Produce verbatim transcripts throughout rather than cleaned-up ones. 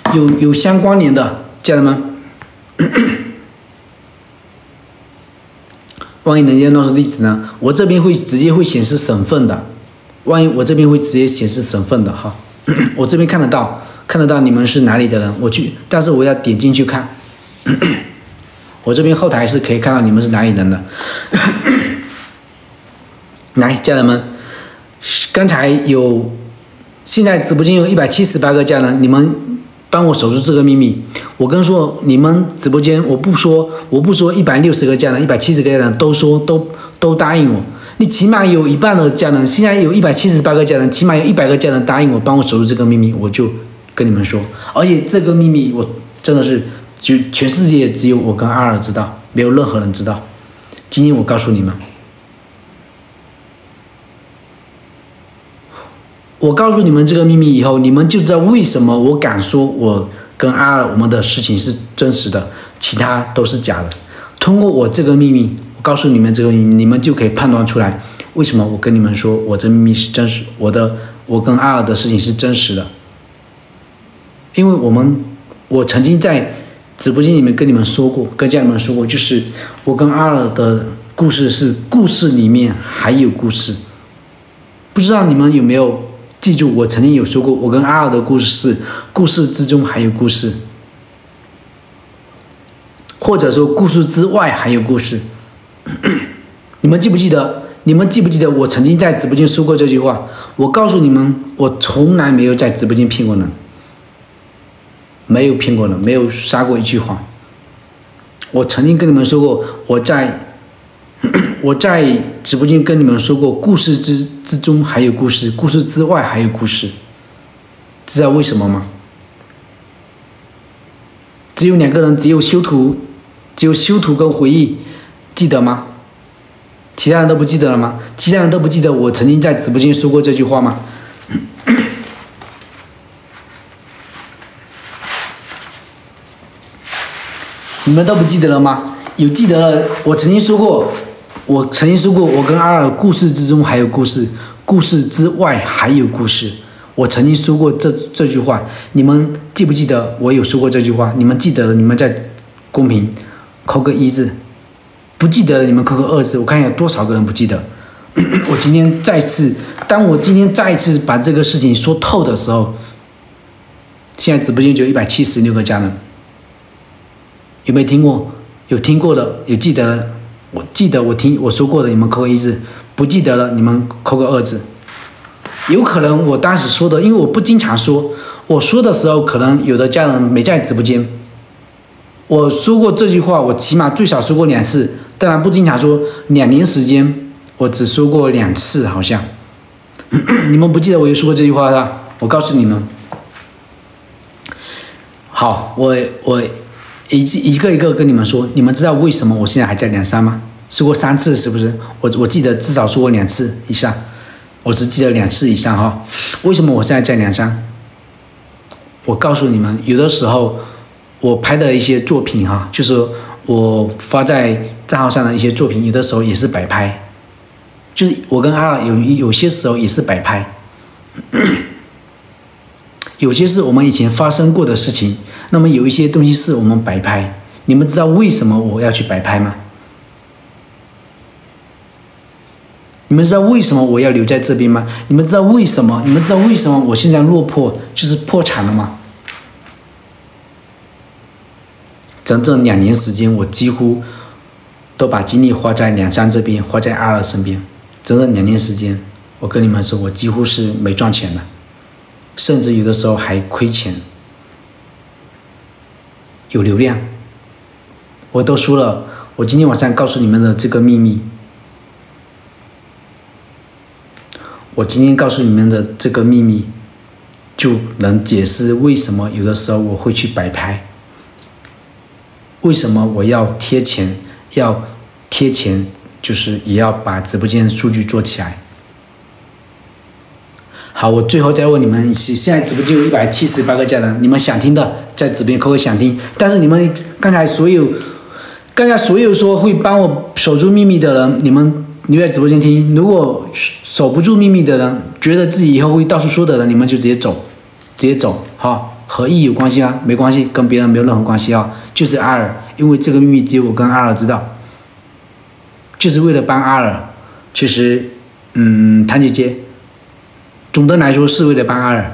有有相关联的，家人们。万一人家乱说地址呢？我这边会直接会显示省份的。万一我这边会直接显示省份的哈，我这边看得到，看得到你们是哪里的人，我去，但是我要点进去看，我这边后台是可以看到你们是哪里人的。来，家人们，刚才有，现在直播间有一百七十八个家人，你们帮我守住这个秘密。我跟说，你们直播间我不说，我不说一百六十个家人，一百七十个家人都说都都答应我。你起码有一半的家人，现在有一百七十八个家人，起码有一百个家人答应我帮我守住这个秘密，我就跟你们说。而且这个秘密我真的是就全世界只有我跟阿尔知道，没有任何人知道。今天我告诉你们，我告诉你们这个秘密以后，你们就知道为什么我敢说我跟阿尔我们的事情是真实的，其他都是假的。通过我这个秘密，我告诉你们这个秘密，你们就可以判断出来为什么我跟你们说我这秘密是真实，我的我跟阿尔的事情是真实的。因为我们我曾经在直播间里面跟你们说过，跟家人们说过，就是我跟阿尔的故事是故事里面还有故事。不知道你们有没有记住，我曾经有说过，我跟阿尔的故事是故事之中还有故事，或者说故事之外还有故事。你们记不记得？你们记不记得我曾经在直播间说过这句话？我告诉你们，我从来没有在直播间骗过人，没有骗过人，没有撒过一句谎。我曾经跟你们说过，我在我在直播间跟你们说过，故事之之中还有故事，故事之外还有故事。知道为什么吗？只有两个人，只有修图，只有修图跟回忆，记得吗？其他人都不记得了吗？其他人都不记得我曾经在直播间说过这句话吗？你们都不记得了吗？有记得了，我曾经说过，我曾经说过，我跟阿尔故事之中还有故事，故事之外还有故事。我曾经说过这这句话，你们记不记得我有说过这句话？你们记得了，你们在公屏扣个一字。不记得了，你们扣个二字，我看有多少个人不记得。我今天再次，当我今天再一次把这个事情说透的时候，现在直播间就有一百七十六个家人，有没有听过？有听过的，有记得的，我记得我听我说过的，你们扣个一字；不记得了，你们扣个二字。有可能我当时说的，因为我不经常说，我说的时候可能有的家人没在直播间。我说过这句话，我起码最少说过两次。当然不经常说，两年时间我只说过两次，好像你们不记得我有说过这句话吧？我告诉你们，好，我我一一个一个跟你们说，你们知道为什么我现在还在两山吗？说过三次是不是？我我记得至少说过两次以上，我只记得两次以上哈。为什么我现在在两山？我告诉你们，有的时候我拍的一些作品哈，就是我发在账号上的一些作品，有的时候也是摆拍，就是我跟阿尔有有些时候也是摆拍，有些是我们以前发生过的事情，那么有一些东西是我们摆拍。你们知道为什么我要去摆拍吗？你们知道为什么我要留在这边吗？你们知道为什么？你们知道为什么我现在落魄，就是破产了吗？整整两年时间，我几乎都把精力花在两山这边，花在阿尔身边。整整两年时间，我跟你们说，我几乎是没赚钱的，甚至有的时候还亏钱。有流量，我都说了，我今天晚上告诉你们的这个秘密，我今天告诉你们的这个秘密，就能解释为什么有的时候我会去摆拍，为什么我要贴钱，要贴钱，就是也要把直播间的数据做起来。好，我最后再问你们，现在直播间有一百七十八个家人，你们想听的在直播间扣个想听。但是你们刚才所有，刚才所有说会帮我守住秘密的人，你们留在直播间听。如果守不住秘密的人，觉得自己以后会到处说的人，你们就直接走，直接走，好。 和 E 有关系啊？没关系，跟别人没有任何关系啊，就是阿尔，因为这个秘密只有我跟阿尔知道，就是为了帮阿尔。其实，嗯，谭姐姐，总的来说是为了帮阿尔，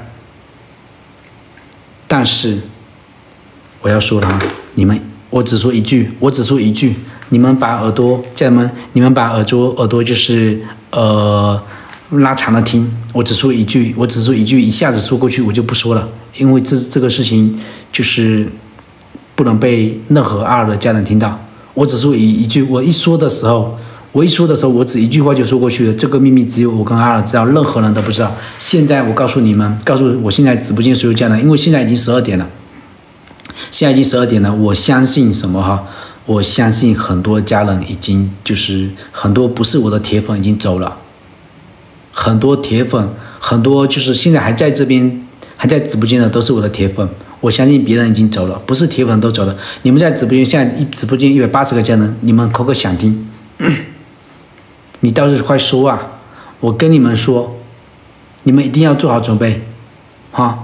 但是我要说了，你们，我只说一句，我只说一句，你们把耳朵，家人们，你们把耳朵耳朵就是呃。拉长了听，我只说一句，我只说一句，一下子说过去我就不说了，因为这这个事情就是不能被任何阿尔的家人听到。我只说一一句，我一说的时候，我一说的时候，我只一句话就说过去了。这个秘密只有我跟阿尔知道，任何人都不知道。现在我告诉你们，告诉我现在直播间所有家人，因为现在已经十二点了，现在已经十二点了，我相信什么哈？我相信很多家人已经就是很多不是我的铁粉已经走了。很多铁粉，很多就是现在还在这边还在直播间的都是我的铁粉，我相信别人已经走了，不是铁粉都走了。你们在直播间，现在一直播间一百八十个家人，你们扣个想听，你倒是快说啊！我跟你们说，你们一定要做好准备，哈！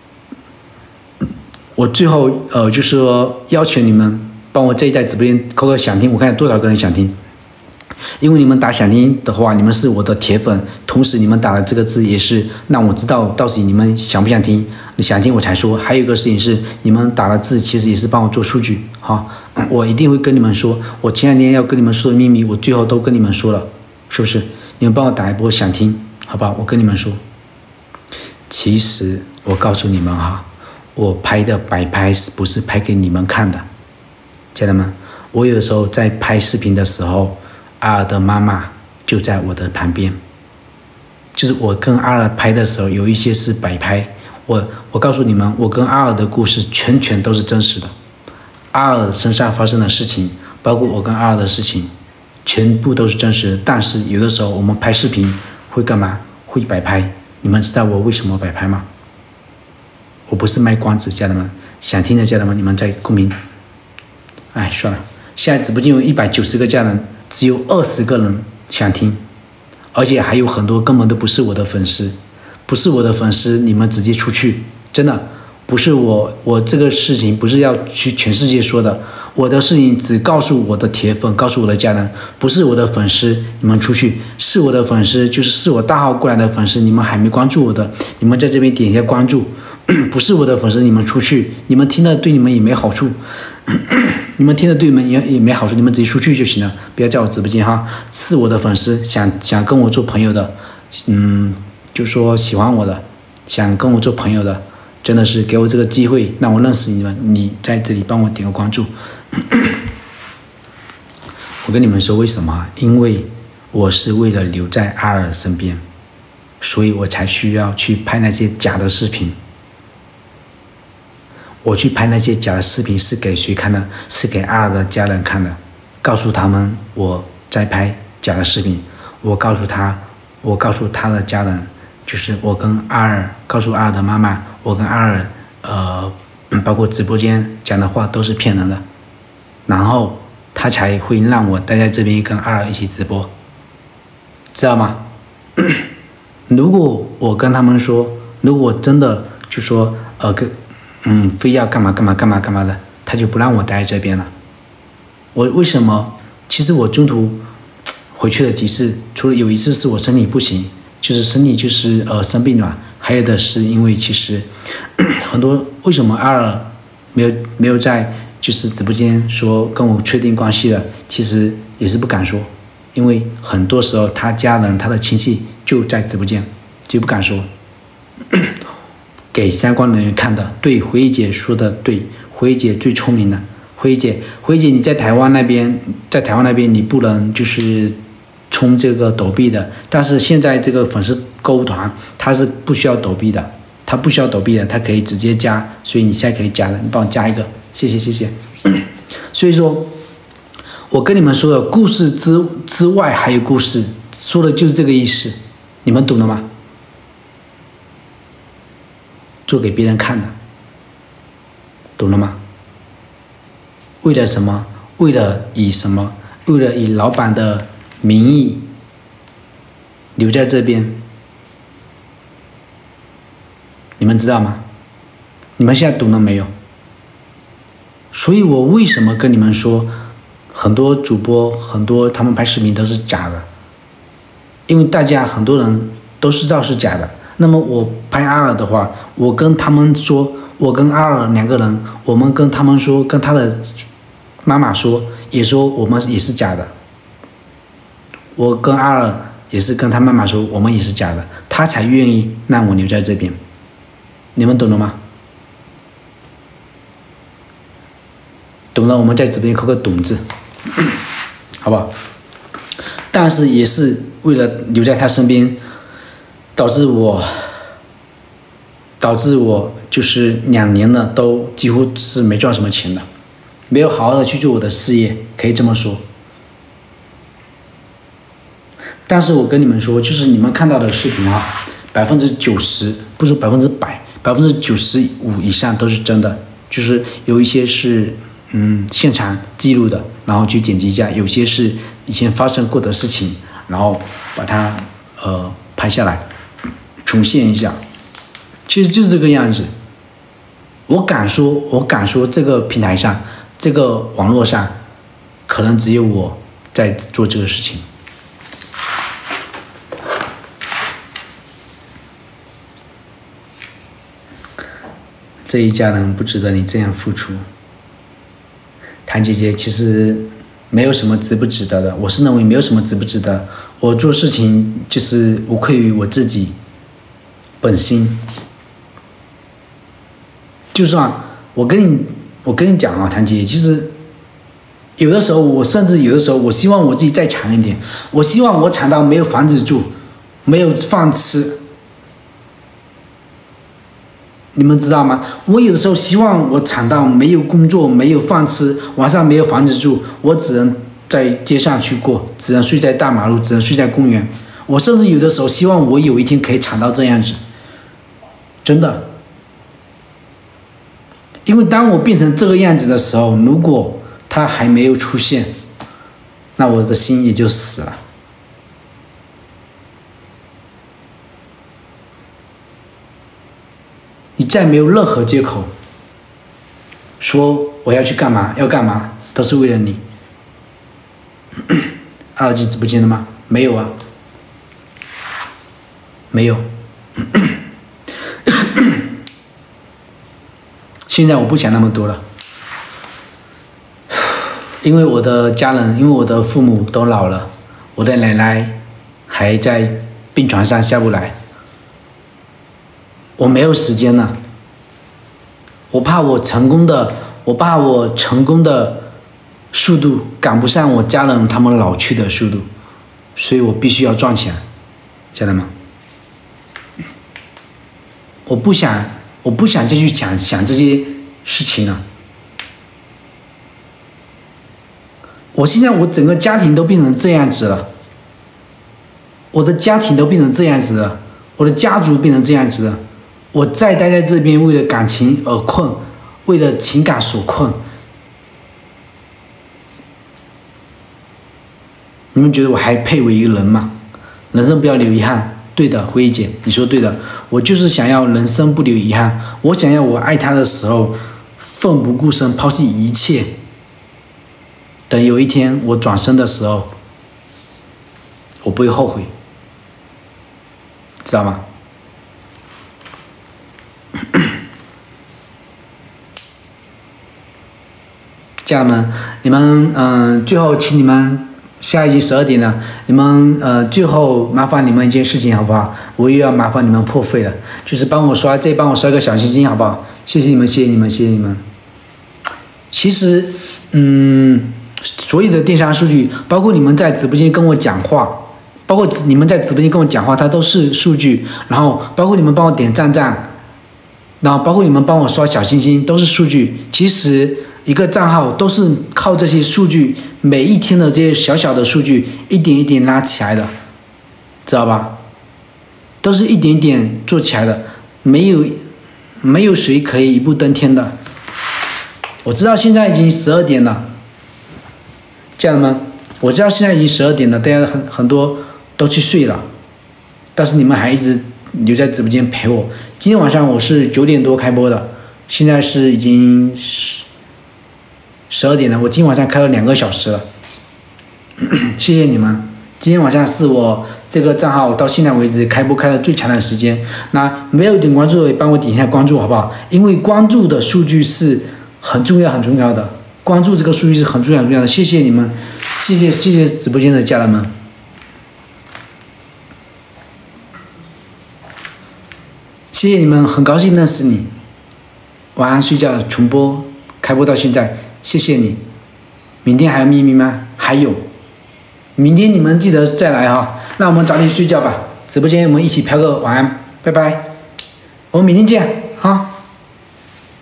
我最后呃就是说要求你们帮我这一代直播间扣个想听，我看有多少个人想听。因为你们打想听的话，你们是我的铁粉，同时你们打的这个字也是让我知道到底你们想不想听，你想听我才说。还有一个事情是，你们打的字其实也是帮我做数据，哈，我一定会跟你们说，我前两天要跟你们说的秘密，我最后都跟你们说了，是不是？你们帮我打一波想听，好吧？我跟你们说，其实我告诉你们哈，我拍的摆拍是不是拍给你们看的，家人们？我有时候在拍视频的时候。阿尔的妈妈就在我的旁边，就是我跟阿尔拍的时候，有一些是摆拍。我我告诉你们，我跟阿尔的故事全全都是真实的。阿尔身上发生的事情，包括我跟阿尔的事情，全部都是真实的。但是有的时候我们拍视频会干嘛？会摆拍。你们知道我为什么摆拍吗？我不是卖关子，家人们，想听的家人们，你们在公屏。哎，算了，现在直播间有一百九十个家人。只有二十个人想听，而且还有很多根本都不是我的粉丝，不是我的粉丝，你们直接出去，真的不是我，我这个事情不是要去全世界说的，我的事情只告诉我的铁粉，告诉我的家人，不是我的粉丝，你们出去，是我的粉丝，就是是我大号过来的粉丝，你们还没关注我的，你们在这边点一下关注，不是我的粉丝，你们出去，你们听了对你们也没好处。你们听着对你们也也没好处，你们直接出去就行了，不要在我直播间哈。是我的粉丝，想想跟我做朋友的，嗯，就说喜欢我的，想跟我做朋友的，真的是给我这个机会，让我认识你们。你在这里帮我点个关注。我跟你们说为什么？因为我是为了留在阿尔身边，所以我才需要去拍那些假的视频。我去拍那些假的视频是给谁看的？是给阿尔的家人看的，告诉他们我在拍假的视频。我告诉他，我告诉他的家人，就是我跟阿尔，告诉阿尔的妈妈，我跟阿尔，呃，包括直播间讲的话都是骗人的，然后他才会让我待在这边跟阿尔一起直播，知道吗？如果我跟他们说，如果真的就说，呃，跟嗯，非要干嘛干嘛干嘛干嘛的，他就不让我待在这边了。我为什么？其实我中途回去了几次，除了有一次是我身体不行，就是身体就是呃生病了，还有的是因为其实很多为什么阿尔没有没有在就是直播间说跟我确定关系了，其实也是不敢说，因为很多时候他家人他的亲戚就在直播间，就不敢说。给相关人员看的，对，回忆姐说的对，回忆姐最聪明的，回忆姐，回忆姐你在台湾那边，在台湾那边你不能就是充这个抖币的，但是现在这个粉丝购物团它是不需要抖币的，它不需要抖币的，它可以直接加，所以你现在可以加的，你帮我加一个，谢谢谢谢。所以说，我跟你们说的故事之之外还有故事，说的就是这个意思，你们懂了吗？做给别人看的，懂了吗？为了什么？为了以什么？为了以老板的名义留在这边，你们知道吗？ 你们现在懂了没有？所以我为什么跟你们说，很多主播很多他们拍视频都是假的，因为大家很多人都知道是假的。那么我拍阿尔的话，我跟他们说，我跟阿尔两个人，我们跟他们说，跟他的妈妈说，也说我们也是假的。我跟阿尔也是跟他妈妈说，我们也是假的，他才愿意让我留在这边。你们懂了吗？懂了，我们在这边扣个懂字，好不好？但是也是为了留在他身边，导致我，导致我就是两年了，都几乎是没赚什么钱的，没有好好的去做我的事业，可以这么说。但是我跟你们说，就是你们看到的视频啊，百分之九十，不是百分之百，百分之九十五以上都是真的，就是有一些是。嗯，现场记录的，然后去剪辑一下，有些是以前发生过的事情，然后把它呃拍下来，重现一下，其实就是这个样子。我敢说，我敢说，这个平台上，这个网络上，可能只有我在做这个事情。这一家人不值得你这样付出。谭姐姐，其实没有什么值不值得的，我是认为没有什么值不值得。我做事情就是无愧于我自己本心。就算我跟你，我跟你讲啊，谭姐姐，其实有的时候，我甚至有的时候，我希望我自己再强一点，我希望我强到没有房子住，没有饭吃。你们知道吗？我有的时候希望我惨到没有工作，没有饭吃，晚上没有房子住，我只能在街上去过，只能睡在大马路，只能睡在公园。我甚至有的时候希望我有一天可以惨到这样子，真的。因为当我变成这个样子的时候，如果他还没有出现，那我的心也就死了。你再没有任何借口说我要去干嘛要干嘛，都是为了你。二级直播间的吗？没有啊，没有。现在我不想那么多了，因为我的家人，因为我的父母都老了，我的奶奶还在病床上下不来。我没有时间了，我怕我成功的，我怕我成功的速度赶不上我家人他们老去的速度，所以我必须要赚钱，晓得吗？我不想，我不想再去想想这些事情了。我现在我整个家庭都变成这样子了，我的家庭都变成这样子了，我的家族变成这样子了。我再待在这边，为了感情而困，为了情感所困。你们觉得我还配为一个人吗？人生不要留遗憾。对的，辉姐，你说对的。我就是想要人生不留遗憾。我想要我爱他的时候，奋不顾身，抛弃一切。等有一天我转身的时候，我不会后悔，知道吗？家人们，你们嗯、呃，最后请你们，现在已经十二点了，你们呃，最后麻烦你们一件事情好不好？我又要麻烦你们破费了，就是帮我刷，再帮我刷个小心心好不好？谢谢你们，谢谢你们，谢谢你们。其实，嗯，所有的电商数据，包括你们在直播间跟我讲话，包括你们在直播间跟我讲话，它都是数据。然后，包括你们帮我点赞赞，然后包括你们帮我刷小心心，都是数据。其实。一个账号都是靠这些数据，每一天的这些小小的数据，一点一点拉起来的，知道吧？都是一点点做起来的，没有没有谁可以一步登天的。我知道现在已经十二点了，家人们，我知道现在已经十二点了，大家很很多都去睡了，但是你们还一直留在直播间陪我。今天晚上我是九点多开播的， 现在是已经十十二点了，我今天晚上开了两个小时了，谢谢你们。今天晚上是我这个账号到现在为止开播开的最长的时间。那没有点关注的也帮我点一下关注好不好？因为关注的数据是很重要很重要的，关注这个数据是很重要很重要的。谢谢你们，谢谢谢谢直播间的家人们。谢谢你们，很高兴认识你。晚安睡觉了，重播开播到现在，谢谢你。明天还有秘密吗？还有。明天你们记得再来哈，那我们早点睡觉吧。直播间我们一起飘个晚安，拜拜。我们明天见哈，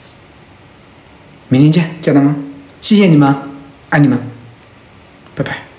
明天见，家人们，谢谢你们，爱你们，拜拜。